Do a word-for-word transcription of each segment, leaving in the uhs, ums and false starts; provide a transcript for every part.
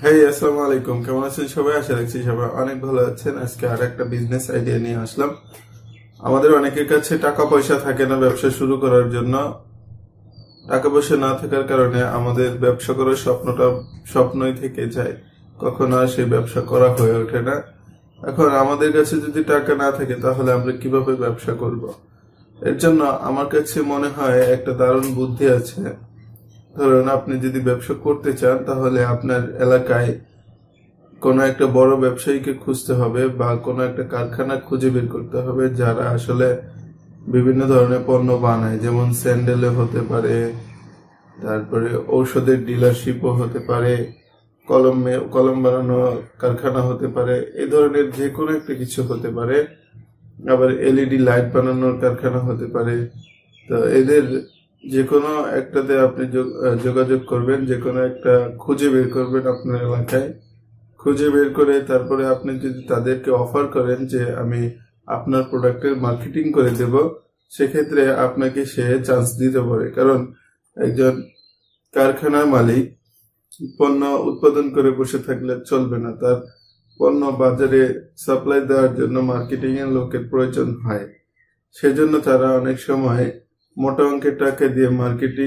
হেই আসসালামু আলাইকুম, কেমন আছেন সবাই? আশা রাখছি সবাই অনেক ভালো আছেন। আজকে আর একটা বিজনেস আইডিয়া নিয়ে আসলাম। আমাদের অনেকের কাছে টাকা পয়সা থাকে না ব্যবসা শুরু করার জন্য। টাকা পয়সা না থাকার কারণে আমাদের ব্যবসা করার স্বপ্নটা স্বপ্নই থেকে যায়, কখনো আর সেই ব্যবসা করা হয়ে ওঠে না। এখন আমাদের কাছে যদি টাকা না থাকে তাহলে আমরা কিভাবে ব্যবসা করব? এর জন্য আমার কাছে মনে হয় একটা দারুণ বুদ্ধি আছে। ধরুন, আপনি যদি ব্যবসা করতে চান তাহলে আপনার এলাকায় কোনো একটা বড় ব্যবসায়ীকে খুঁজতে হবে বা কোনো একটা কারখানা খুঁজে বের করতে হবে যারা আসলে বিভিন্ন ধরনের পণ্য বানায়, যেমন স্যান্ডেলে হতে পারে, তারপরে ঔষধের ডিলারশিপও হতে পারে, কলমে কলম বানানো কারখানা হতে পারে, এই ধরনের যে কোনো একটা কিছু হতে পারে। আবার এলইডি লাইট বানানোর কারখানা হতে পারে। তো এদের যে কোনো একটাতে আপনি যোগাযোগ করবেন, যে কোনো একটা খুঁজে বের করবেন আপনার এলাকায়। খুঁজে বের করে তারপরে আপনি যদি তাদেরকে অফার করেন যে আমি আপনার প্রোডাক্টের মার্কেটিং করে দেব, সেক্ষেত্রে আপনাকে সে চান্স দিতে পারে। কারণ একজন কারখানার মালিক পণ্য উৎপাদন করে বসে থাকলে চলবে না, তার পণ্য বাজারে সাপ্লাই দেওয়ার জন্য মার্কেটিং এর লোকের প্রয়োজন হয়। সেজন্য তারা অনেক সময় মোটা অঙ্কের টাকা দিয়ে মার্কেটিং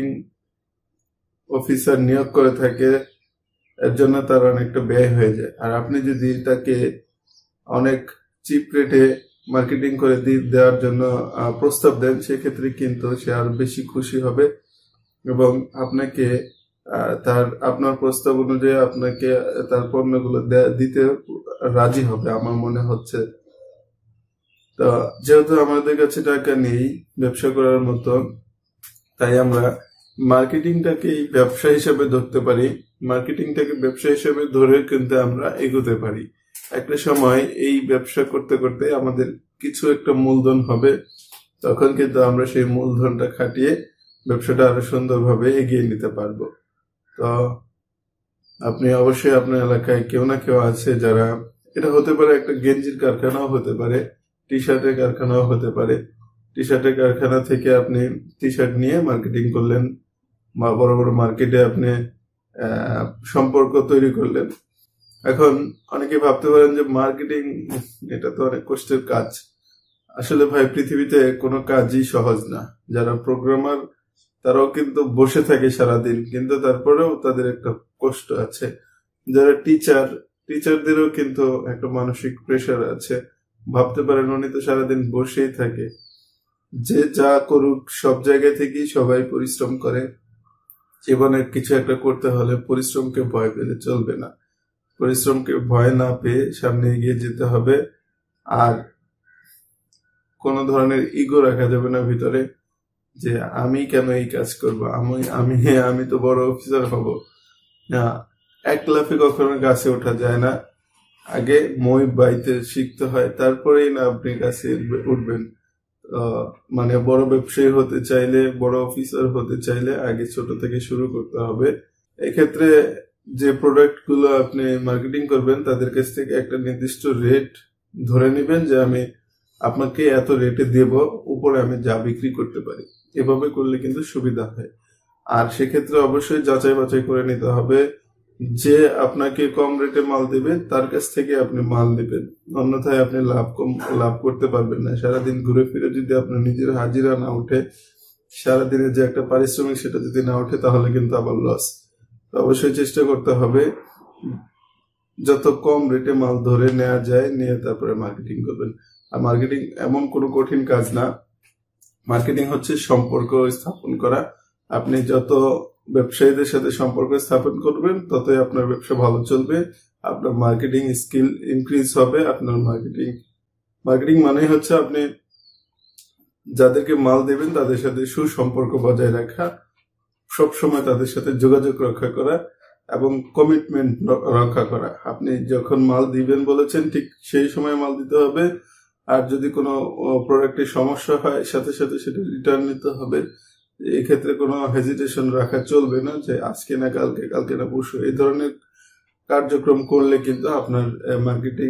অফিসার নিয়োগ করে থাকে। এর জন্য তার অনেকটা ব্যয় হয়ে যায়। আর আপনি যদি তাকে অনেক চিপ রেটে মার্কেটিং করে দেওয়ার জন্য প্রস্তাব দেন, সেক্ষেত্রে কিন্তু সে আরো বেশি খুশি হবে এবং আপনাকে তার আপনার প্রস্তাব অনুযায়ী আপনাকে তার পণ্যগুলো দিতে রাজি হবে আমার মনে হচ্ছে। তো যেহেতু আমাদের কাছে টাকা নেই ব্যবসা করার মতো, তাই আমরা মার্কেটিংটাকে ব্যবসা হিসেবে ধরতে পারি। মার্কেটিংটাকে ব্যবসা হিসেবে ধরে কিন্তু আমরা এগোতে পারি। একটা সময় এই ব্যবসা করতে করতে আমাদের কিছু একটা মূলধন হবে, তখন কিন্তু আমরা সেই মূলধনটা খাটিয়ে ব্যবসাটা আরো সুন্দরভাবে এগিয়ে নিতে পারবো। তো আপনি অবশ্যই আপনার এলাকায় কেউ না কেউ আছে যারা, এটা হতে পারে একটা গেঞ্জির কারখানাও হতে পারে, টি শার্টের কারখানাও হতে পারে। টি শার্টের কারখানা থেকে আপনি টি শার্ট নিয়ে মার্কেটিং করলেন বা বড় বড় মার্কেটে আপনি সম্পর্ক তৈরি করলেন। এখন অনেকে ভাবতে পারেন যে মার্কেটিং এটা তো অনেক কষ্টের কাজ। আসলে ভাই, পৃথিবীতে কোনো কাজই সহজ না। যারা প্রোগ্রামার তারাও কিন্তু বসে থাকে সারাদিন, কিন্তু তারপরেও তাদের একটা কষ্ট আছে। যারা টিচার টিচারদেরও কিন্তু একটা মানসিক প্রেশার আছে। ভাবতে পারেন উনি তো সারাদিন বসেই থাকে। যে যা করুক সব জায়গা থেকেই সবাই পরিশ্রম করে। জীবনে কিছু একটা করতে হলে পরিশ্রমকে ভয় পেলে চলবে না। পরিশ্রমকে ভয় না পেয়ে সামনে এগিয়ে যেতে হবে। আর কোনো ধরনের ইগো রাখা যাবে না ভিতরে, যে আমি কেন এই কাজ করব, আমি আমি আমি তো বড় অফিসার হব না। এক লাফে কখনো গাছে ওঠা যায় না। আগে মই বাইতে শিখতে হয়, তারপরেই না আপনি গাছে উঠবেন। মানে বড় ব্যবসায়ী হতে চাইলে, বড় অফিসার হতে চাইলে আগে ছোট থেকে শুরু করতে হবে। এক্ষেত্রে যে প্রোডাক্ট গুলো আপনি মার্কেটিং করবেন তাদের কাছ থেকে একটা নির্দিষ্ট রেট ধরে নেবেন, যে আমি আপনাকে এত রেটে দেব, উপরে আমি যা বিক্রি করতে পারি। এভাবে করলে কিন্তু সুবিধা হয়। আর সেক্ষেত্রে অবশ্যই যাচাই বাছাই করে নিতে হবে, যে আপনাকে কম রেটে মাল দেবে তার কাছ থেকে আপনি মাল নেবেন। অন্যথায় আপনি লাভ কম লাভ করতে পারবেন না। সারাদিন ঘুরে ফিরে যদি আপনার নিজের হাজিরা না উঠে, সারাদিনের যে একটা পারিশ্রমিক সেটা যদি না উঠে, তাহলে কিন্তু আবার লস। অবশ্যই চেষ্টা করতে হবে যত কম রেটে মাল ধরে নেওয়া যায়, নিয়ে তারপরে মার্কেটিং করবেন। আর মার্কেটিং এমন কোনো কঠিন কাজ না। মার্কেটিং হচ্ছে সম্পর্ক স্থাপন করা। আপনি যত ব্যবসায়ীদের সাথে সম্পর্ক স্থাপন করবেন ততই আপনার ব্যবসা ভালো চলবে, আপনার মার্কেটিং স্কিল ইনক্রিজ হবে। আপনার মার্কেটিং মার্কেটিং মানে হচ্ছে আপনি যাদেরকে মাল দেবেন তাদের সাথে সুসম্পর্ক বজায় রাখা, সব সময় তাদের সাথে যোগাযোগ রক্ষা করা এবং কমিটমেন্ট রক্ষা করা। আপনি যখন মাল দিবেন বলেছেন ঠিক সেই সময় মাল দিতে হবে। আর যদি কোনো প্রোডাক্টের সমস্যা হয় সাথে সাথে সেটা রিটার্ন নিতে হবে। এক্ষেত্রে কোনো হেজিটেশন রাখা চলবে না, যে আজকে না কালকে, কালকে না পরশু। এই ধরনের কার্যক্রম করলে কিন্তু আপনার মার্কেটিং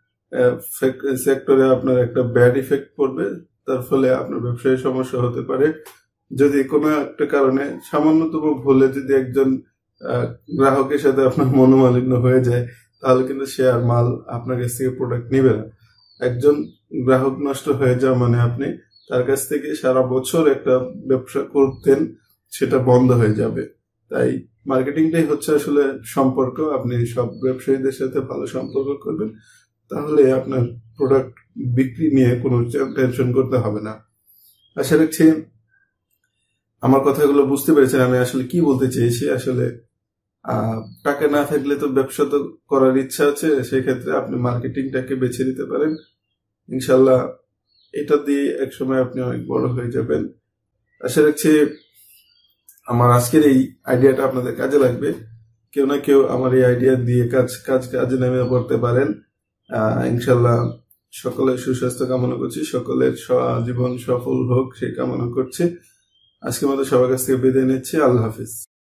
সেক্টরে আপনার একটা ব্যাড ইফেক্ট পড়বে। তার ফলে আপনার ব্যবসায় সমস্যা হতে পারে। যদি কোনো একটা কারণে সামান্যতম ভুলে যদি একজন গ্রাহকের সাথে আপনার মনোমালিন্য হয়ে যায়, তাহলে কিন্তু সে আর মাল আপনার কাছ থেকে প্রোডাক্ট নিবে না। একজন গ্রাহক নষ্ট হয়ে যাওয়া মানে আপনি তার কাছ থেকে সারা বছর একটা ব্যবসা করতেন, সেটা বন্ধ হয়ে যাবে। তাই মার্কেটিংটাই হচ্ছে আসলে সম্পর্ক। আপনি সব ব্যবসায়ীদের সাথে ভালো সম্পর্ক করবেন, তাহলে আপনার প্রোডাক্ট বিক্রি নিয়ে কোনো টেনশন করতে হবে না। আশা রাখছি আমার কথাগুলো বুঝতে পেরেছেন আমি আসলে কি বলতে চেয়েছি। আসলে আহ টাকা না থাকলে তো ব্যবসা তো করার ইচ্ছা আছে, সেক্ষেত্রে আপনি মার্কেটিংটাকে বেছে নিতে পারেন। ইনশাল্লাহ এটা দিয়ে একসময় আপনি অনেক বড় হয়ে যাবেন। আশা রাখছি আমার আজকের এই আইডিয়াটা আপনাদের কাজে লাগবে। কেউ না কেউ আমার এই আইডিয়া দিয়ে কাজ কাজ কাজে নেমে পড়তে পারেন। আহ ইনশাল্লাহ সকলের সুস্বাস্থ্য কামনা করছি, সকলের জীবন সফল হোক সেই কামনা করছি। আজকের মতো সবার কাছ থেকে বিদায় নিচ্ছি। আল্লাহ হাফিজ।